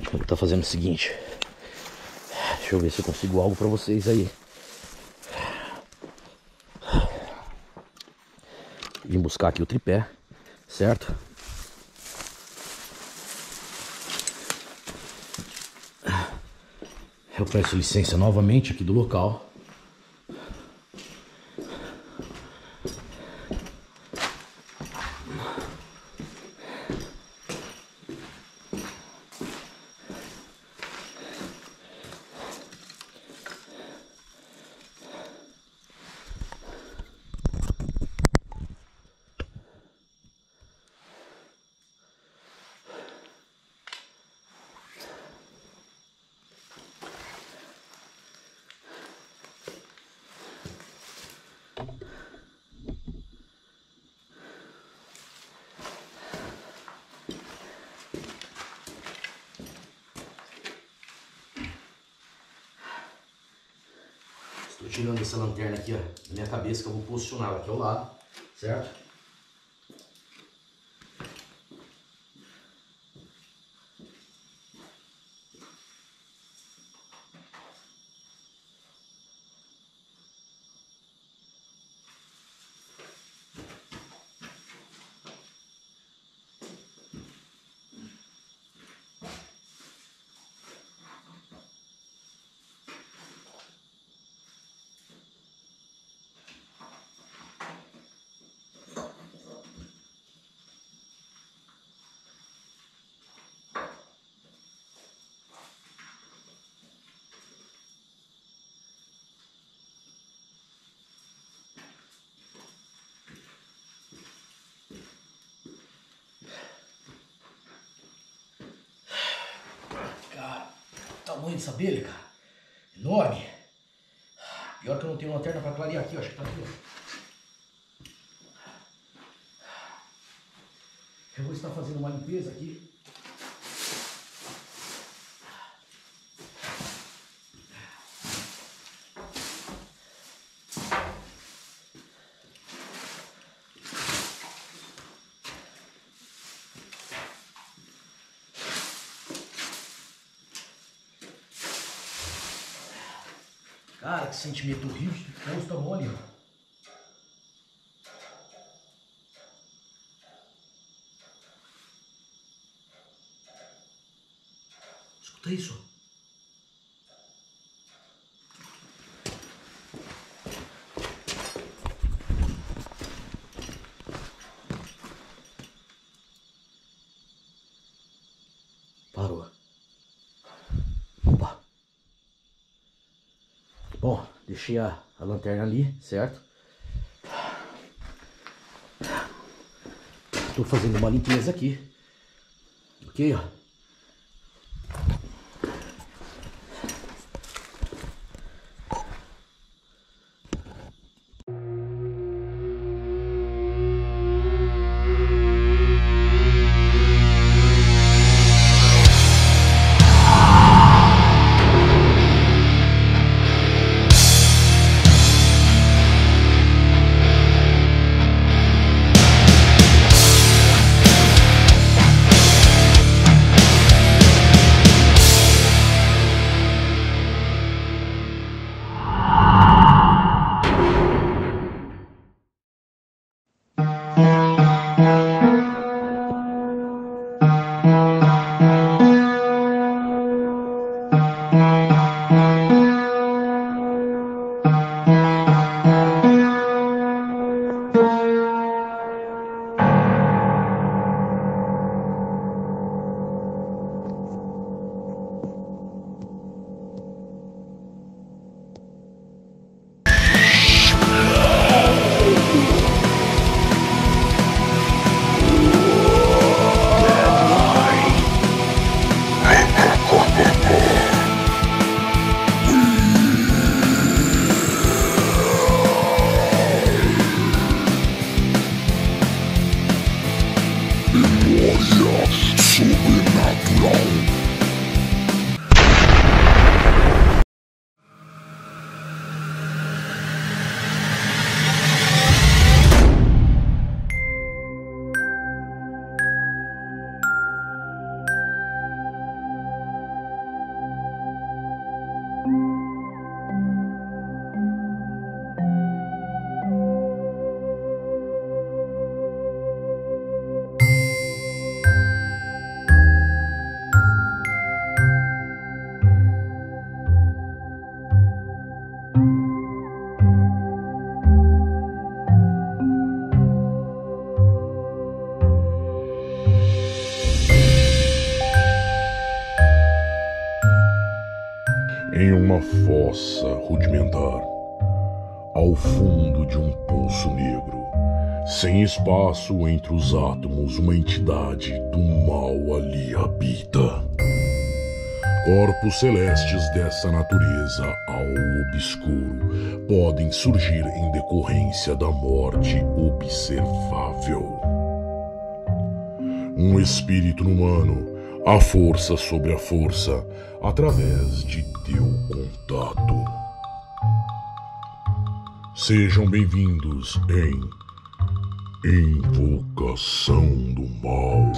Eu vou estar fazendo o seguinte. Deixa eu ver se eu consigo algo pra vocês aí. Vim buscar aqui o tripé, certo? Eu peço licença novamente aqui do local. Estou tirando essa lanterna aqui, ó, da minha cabeça, que eu vou posicionar ela aqui ao lado, certo? Tamanho dessa abelha, cara. Enorme. Pior que eu não tenho lanterna pra clarear aqui, ó. Acho que tá aqui, ó. Eu vou estar fazendo uma limpeza aqui. Cara, que sentimento horrível de posto a mão ali, ó. Escuta isso. Parou. Opa. Bom, deixei a lanterna ali, certo? Estou fazendo uma limpeza aqui. Ok, ó. uma fossa rudimentar, ao fundo de um poço negro, sem espaço entre os átomos, uma entidade do mal ali habita. Corpos celestes dessa natureza ao obscuro podem surgir em decorrência da morte observável. Um espírito humano, a força sobre a força, através de teu contato. Sejam bem-vindos em Invocação do Mal.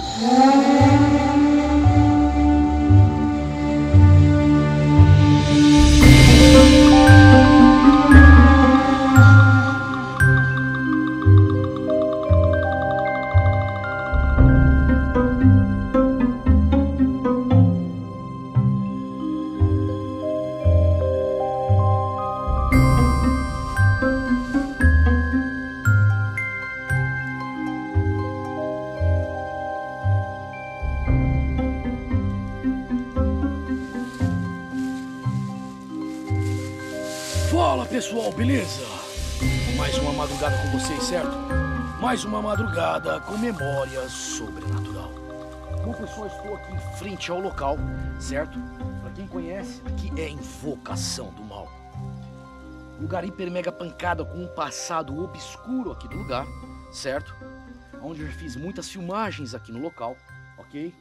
Fala pessoal, beleza? Mais uma madrugada com vocês, certo? Mais uma madrugada com memória sobrenatural. Bom pessoal, estou aqui em frente ao local, certo? Pra quem conhece, aqui é Invocação do Mal. Lugar hiper mega pancada com um passado obscuro aqui do lugar, certo? Onde eu já fiz muitas filmagens aqui no local, ok?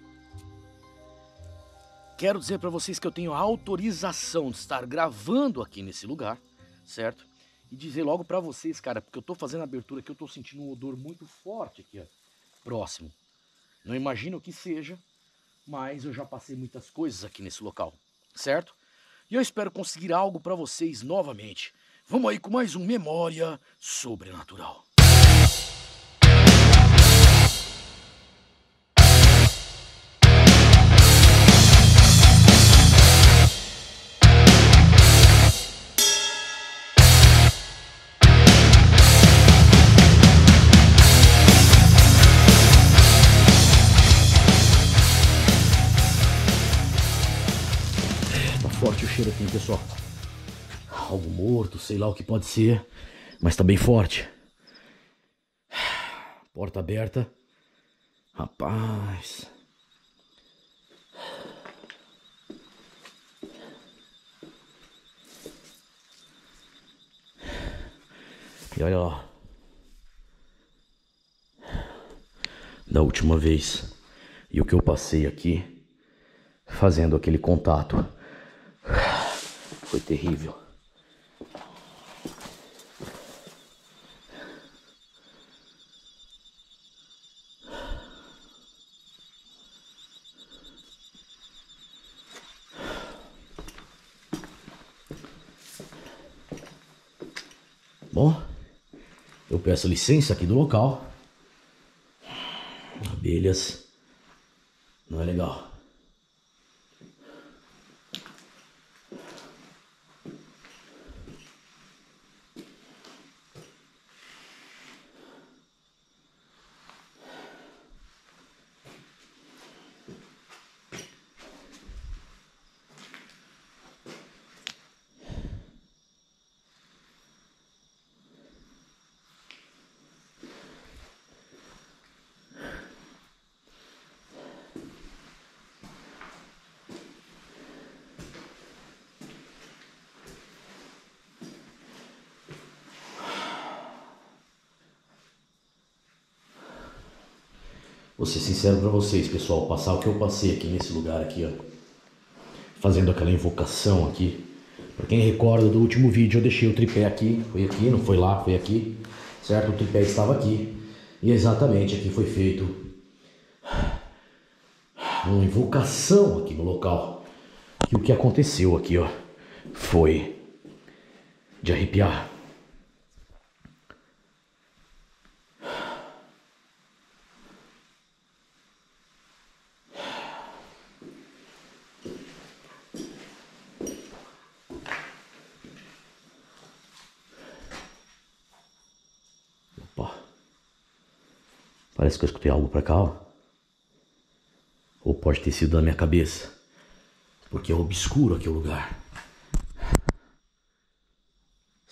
Quero dizer pra vocês que eu tenho a autorização de estar gravando aqui nesse lugar, certo? E dizer logo pra vocês, cara, porque eu tô fazendo a abertura aqui, eu tô sentindo um odor muito forte aqui, ó, próximo. Não imagino o que seja, mas eu já passei muitas coisas aqui nesse local, certo? E eu espero conseguir algo pra vocês novamente. Vamos aí com mais um Memória Sobrenatural. Forte o cheiro aqui, pessoal. Algo morto, sei lá o que pode ser, mas tá bem forte. Porta aberta. Rapaz. E olha lá. Da última vez. E o que eu passei aqui, fazendo aquele contato. Foi terrível. Bom, eu peço licença aqui do local. Abelhas não é legal. Vou ser sincero pra vocês, pessoal, passar o que eu passei aqui nesse lugar aqui, ó, fazendo aquela invocação aqui. Pra quem recorda do último vídeo, eu deixei o tripé aqui, foi aqui, não foi lá, foi aqui, certo? O tripé estava aqui, e exatamente aqui foi feito uma invocação aqui no local. E o que aconteceu aqui, ó, foi de arrepiar. Parece que eu escutei algo pra cá, ó. Ou pode ter sido da minha cabeça. Porque é obscuro aqui o lugar.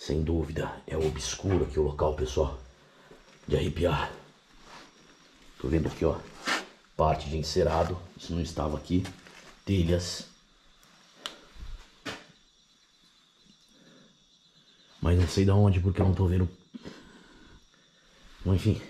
Sem dúvida, é obscuro aqui o local, pessoal. De arrepiar. Tô vendo aqui, ó. Parte de encerado. Isso não estava aqui. Telhas. Mas não sei de onde, porque eu não tô vendo. Bom, enfim.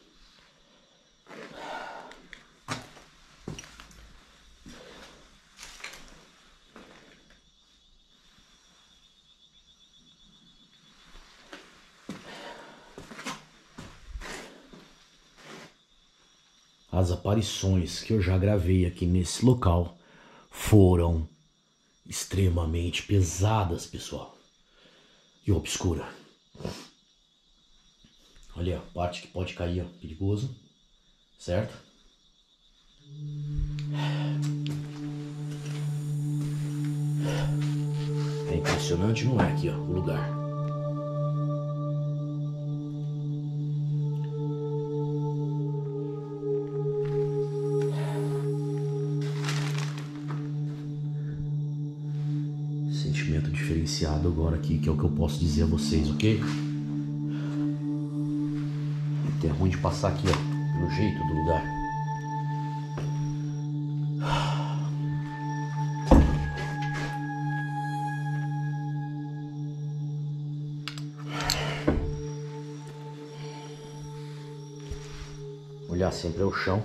As aparições que eu já gravei aqui nesse local foram extremamente pesadas, pessoal. E obscura. Olha a parte que pode cair, ó, perigoso, certo? É impressionante, não é aqui, ó, o lugar. Sentimento diferenciado agora aqui, que é o que eu posso dizer a vocês, ok? É ruim de passar aqui, ó, pelo jeito do lugar. Olhar sempre ao chão.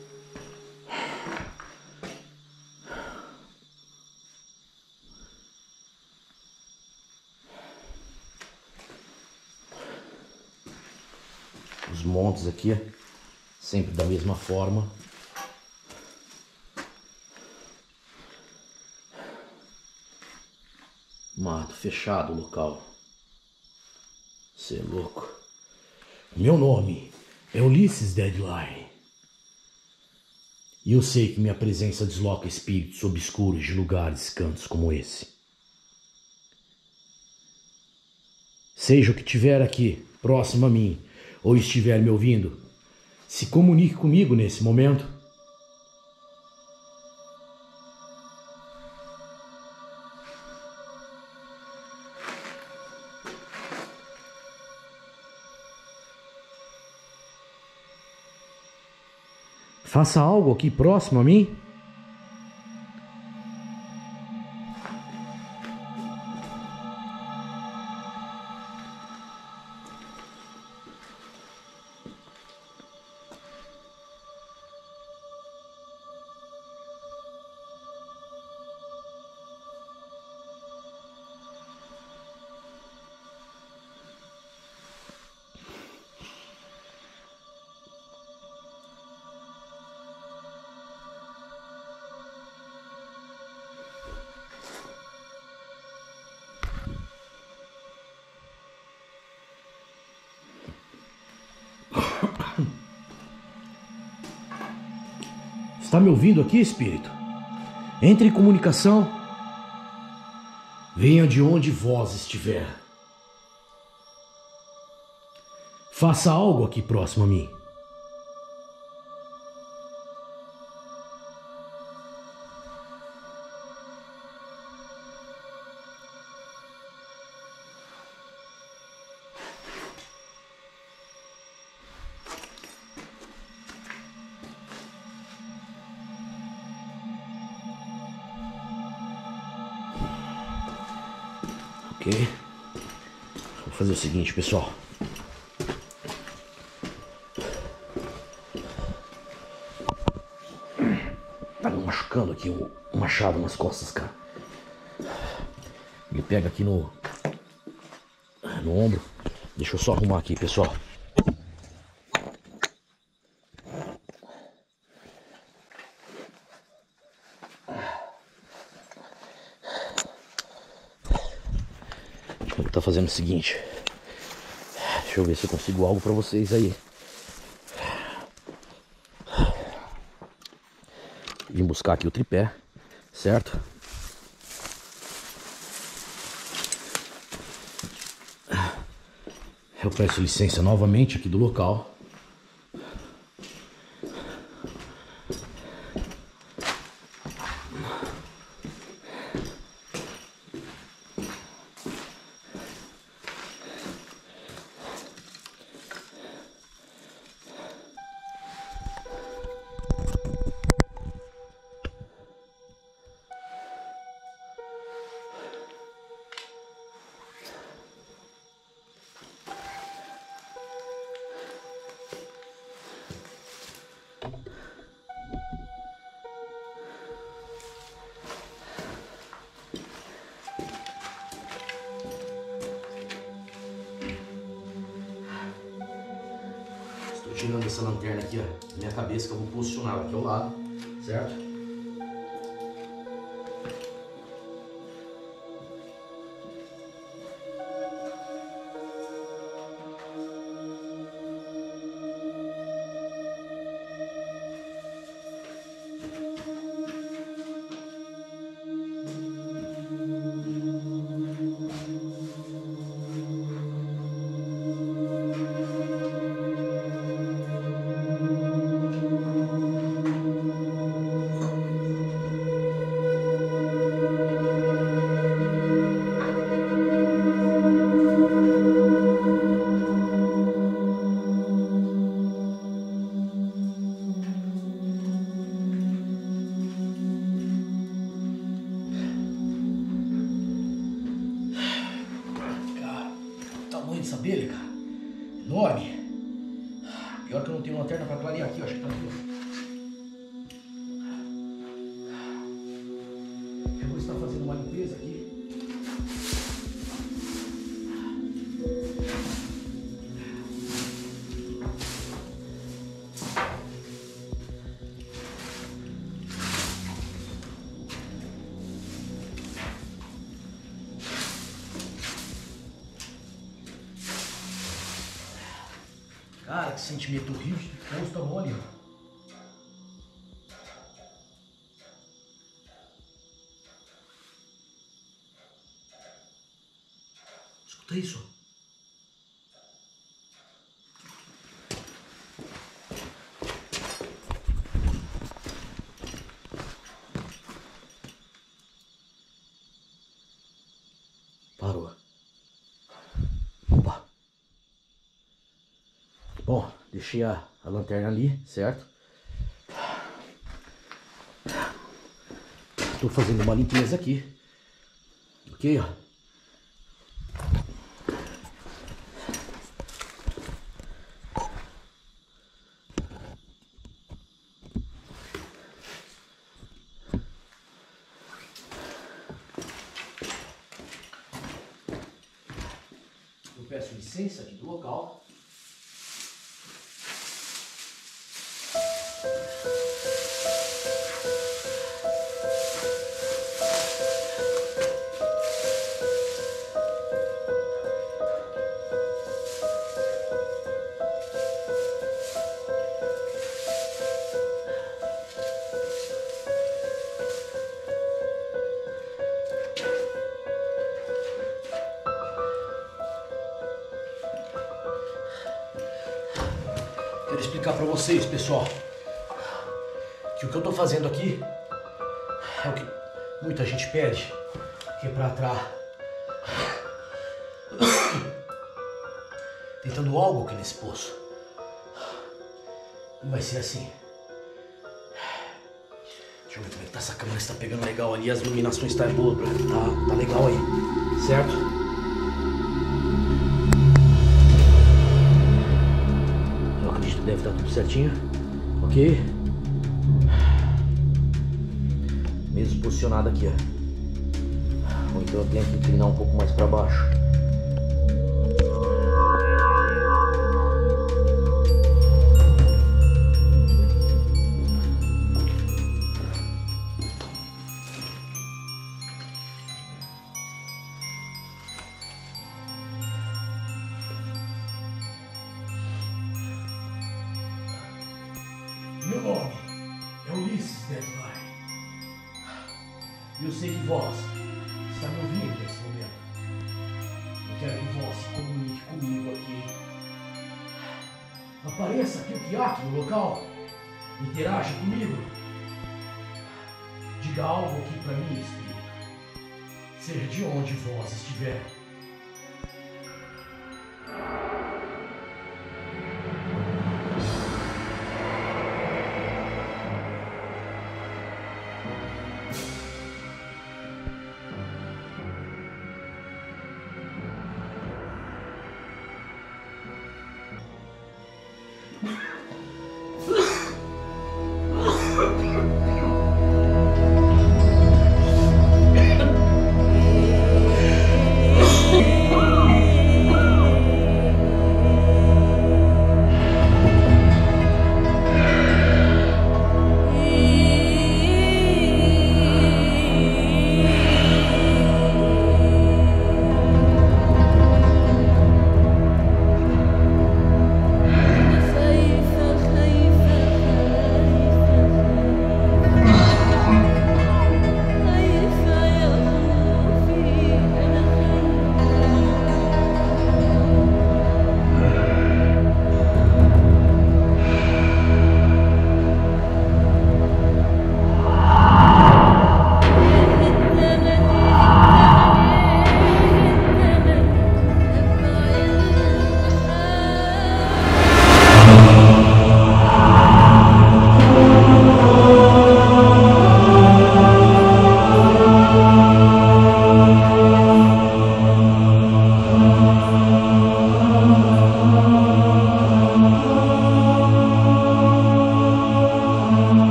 Os montes aqui, sempre da mesma forma. Mato fechado o local. Cê é louco. Meu nome é Ulisses Deadline. E eu sei que minha presença desloca espíritos obscuros de lugares, cantos como esse. Seja o que tiver aqui, próximo a mim, ou estiver me ouvindo, se comunique comigo nesse momento. Faça algo aqui próximo a mim. Está me ouvindo aqui, espírito? Entre em comunicação. Venha de onde vós estiver. Faça algo aqui próximo a mim. Ok? Vou fazer o seguinte, pessoal. Tá me machucando aqui o machado nas costas, cara. Ele pega aqui no ombro. Deixa eu só arrumar aqui, pessoal. Eu vou estar fazendo o seguinte. Deixa eu ver se eu consigo algo pra vocês aí. Vim buscar aqui o tripé, certo? Eu peço licença novamente aqui do local. tirando essa lanterna aqui, ó, da minha cabeça, que eu vou posicionar ela aqui ao lado, certo? Essa abelha, cara, enorme. Pior que eu não tenho lanterna pra clarear aqui, eu acho que tá aqui, ó. Eu vou estar fazendo uma limpeza aqui. Cara, que sentimento horrível de posto mole, ó. Escuta isso. Parou. Opa. Bom, deixei a lanterna ali, certo? Estou fazendo uma limpeza aqui. Ok, ó. Eu peço licença aqui do local. Quero explicar para vocês, pessoal, que o que eu tô fazendo aqui é o que muita gente pede, que é pra entrar tentando algo aqui nesse poço. Não vai ser assim. Deixa eu ver como é que tá essa câmera, se tá pegando legal ali, as iluminações tá boas, tá legal aí, certo? Deve estar tudo certinho, ok? Mesmo posicionado aqui, ó. Ou então eu tenho que inclinar um pouco mais para baixo. Meu nome é Ulisses Deadline. E eu sei que vós está me ouvindo nesse momento. Eu quero que vós se comunique comigo aqui. Apareça aqui o que há aqui no local. Interaja comigo. Diga algo aqui para mim, espírito. Seja de onde vós estiver.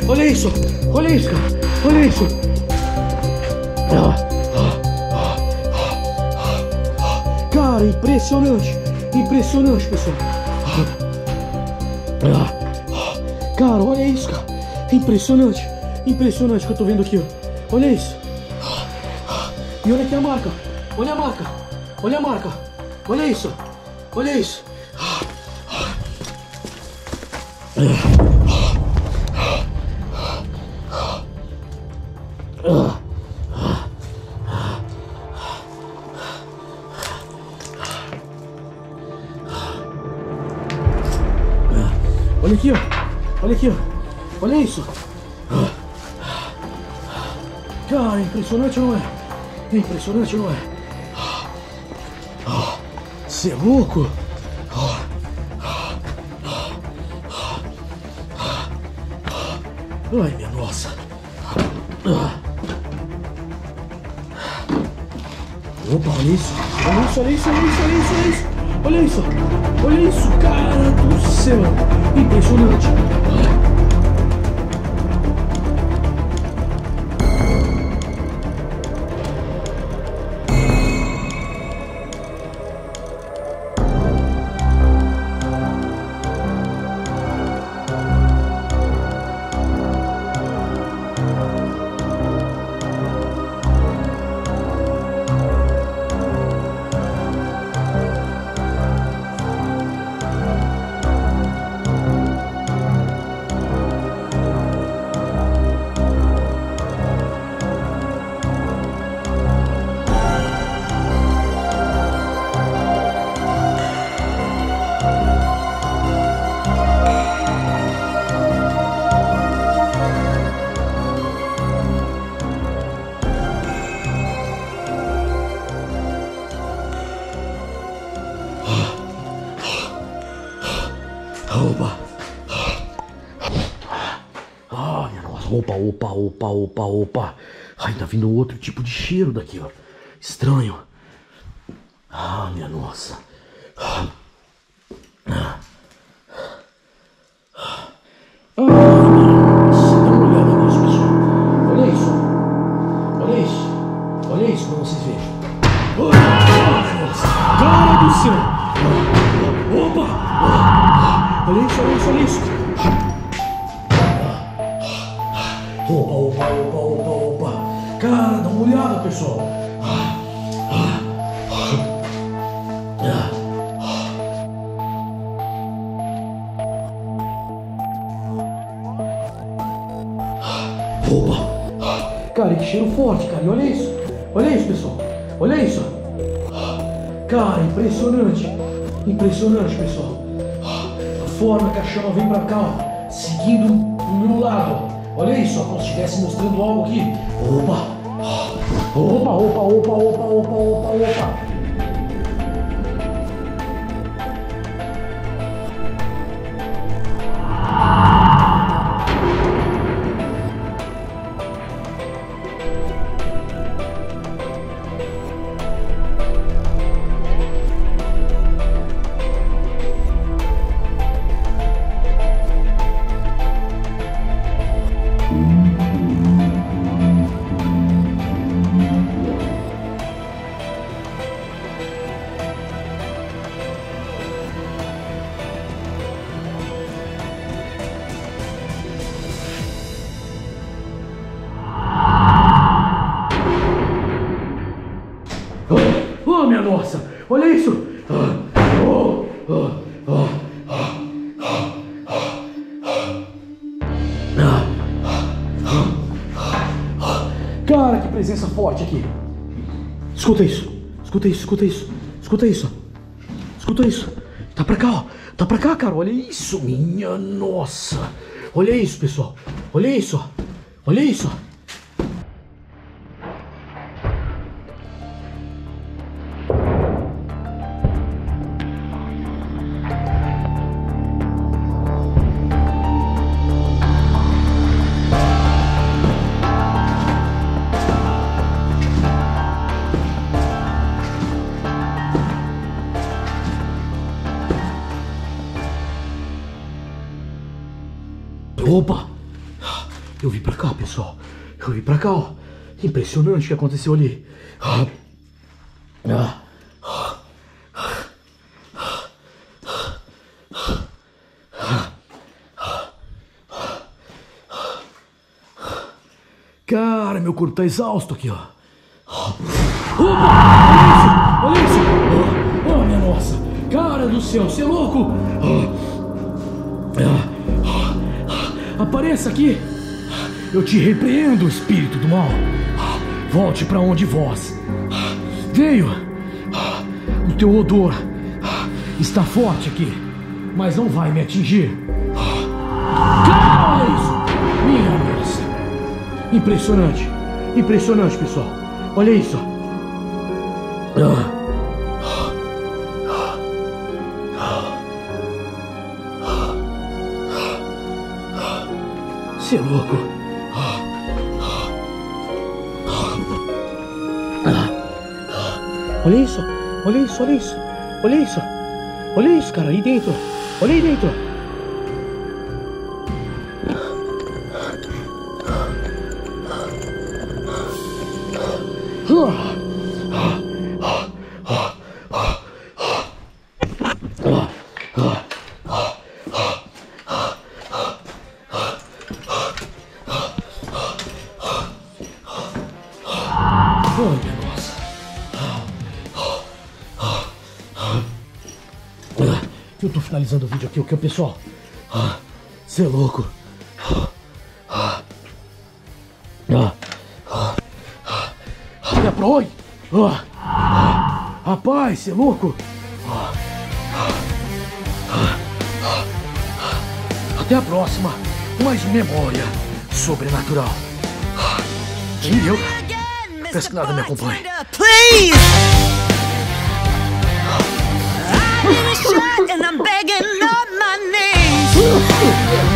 Olha isso, cara. Olha isso. Cara, impressionante. Impressionante, pessoal. Cara, olha isso, cara. Impressionante. Impressionante o que eu tô vendo aqui, ó. Olha isso. E olha aqui a marca. Olha a marca. Olha a marca. Olha isso. Olha isso. Olha aqui, ó. Olha aqui, ó. Olha isso. Cara, impressionante, não é? Impressionante, não é? Você é louco? Ai, minha nossa. Opa, olha isso. Olha isso, olha isso, olha isso, olha isso, olha isso. Olha isso. Olha isso, cara do céu. Impressionante. Opa! Ah, minha nossa! Opa! Ai, tá vindo outro tipo de cheiro daqui, ó. Estranho. Ah, minha nossa! Ai, minha nossa! Dá uma olhada nisso, pessoal. Olha isso! Olha isso! Olha isso pra vocês verem. Ah, minha nossa! Cara do céu! Opa! Olha isso, olha isso, olha isso. Opa. Cara, dá uma olhada, pessoal. Opa. Cara, que cheiro forte, cara. E olha isso. Olha isso, pessoal. Olha isso. Cara, impressionante. Impressionante, pessoal. Forma que a chama vem pra cá, ó, seguindo pro meu lado, ó. Olha isso, ó, como se estivesse mostrando algo aqui. Opa! Oh, minha nossa! Olha isso! Cara, que presença forte aqui! Escuta isso! Escuta isso! Escuta isso! Escuta isso! Escuta isso! Tá pra cá, ó! Tá pra cá, cara! Olha isso! Minha nossa! Olha isso, pessoal! Olha isso! Olha isso! Opa! Eu vim pra cá, pessoal. Eu vim pra cá, ó. Impressionante o que aconteceu ali. Cara, meu corpo tá exausto aqui, ó. Opa! Olha isso! Oh, minha nossa! Cara do céu, você é louco! Apareça aqui! Eu te repreendo, espírito do mal! Volte pra onde vós veio! O teu odor está forte aqui, mas não vai me atingir! Cara, olha isso! Minha nossa! Impressionante! Impressionante, pessoal! Olha isso! Você é louco! Olha isso! Olha isso! Olha isso! Olha isso! Olha isso, cara! Aí dentro! Olha aí dentro! Eu tô finalizando o vídeo aqui, ok, pessoal? Você é louco? Até pra oi! Rapaz, você é louco? Até a próxima, mais memória sobrenatural. E eu peço que nada me acompanhe. Please! I've been shot and I'm begging on my knees.